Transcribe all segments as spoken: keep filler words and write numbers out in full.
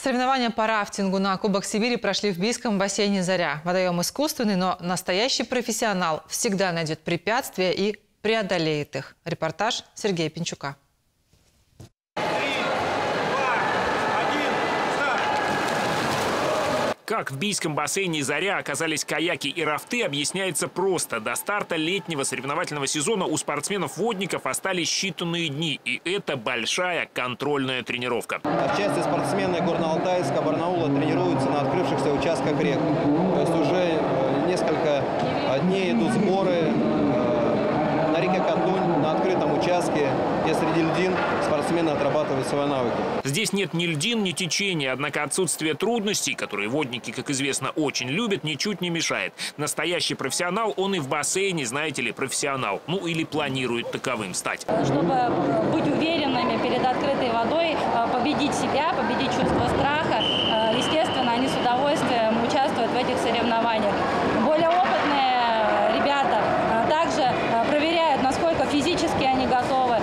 Соревнования по рафтингу на Кубок Сибири прошли в бийском бассейне «Заря». Водоем искусственный, но настоящий профессионал всегда найдет препятствия и преодолеет их. Репортаж Сергея Пинчука. Как в бийском бассейне «Заря» оказались каяки и рафты, объясняется просто. До старта летнего соревновательного сезона у спортсменов-водников остались считанные дни. И это большая контрольная тренировка. Отчасти спортсмены Горно-Алтайска, Барнаула тренируются на открывшихся участках рек. То есть уже несколько дней идут сборы на реке Катунь, на открытом участке, где среди льдин спортсмены отрабатывают свои навыки. Здесь нет ни льдин, ни течения, однако отсутствие трудностей, которые водники, как известно, очень любят, ничуть не мешает. Настоящий профессионал, он и в бассейне, знаете ли, профессионал. Ну или планирует таковым стать. Чтобы быть уверенными перед открытой водой, победить себя, победить чувство страха, естественно, они с удовольствием участвуют в этих соревнованиях. Более опытные ребята также проверяют, насколько физически они готовы.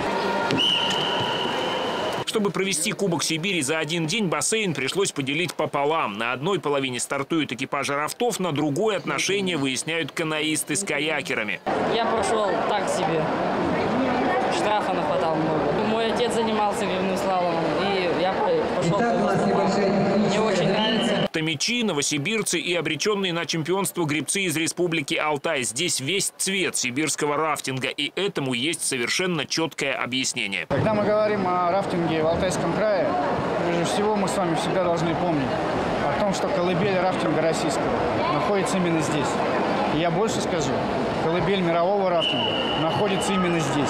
Чтобы провести Кубок Сибири за один день, бассейн пришлось поделить пополам. На одной половине стартуют экипажи рафтов, на другой отношения выясняют каноисты с каякерами. Я прошел так себе. Штрафа нахватал много. Мой отец занимался гребным слаломом, и я пошел. Мне очень нравится. Томичи, новосибирцы и обреченные на чемпионство гребцы из республики Алтай. Здесь весь цвет сибирского рафтинга, и этому есть совершенно четкое объяснение. Когда мы говорим о рафтинге в Алтайском крае, прежде всего мы с вами всегда должны помнить о том, что колыбель рафтинга российского находится именно здесь. И я больше скажу, колыбель мирового рафтинга находится именно здесь.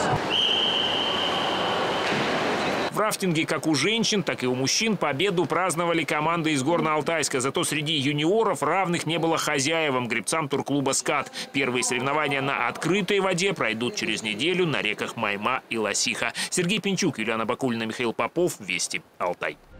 В рафтинге как у женщин, так и у мужчин победу праздновали команды из Горно-Алтайска. Зато среди юниоров равных не было хозяевам, гребцам турклуба «Скат». Первые соревнования на открытой воде пройдут через неделю на реках Майма и Лосиха. Сергей Пинчук, Юлиана Бакулина, Михаил Попов. Вести. Алтай.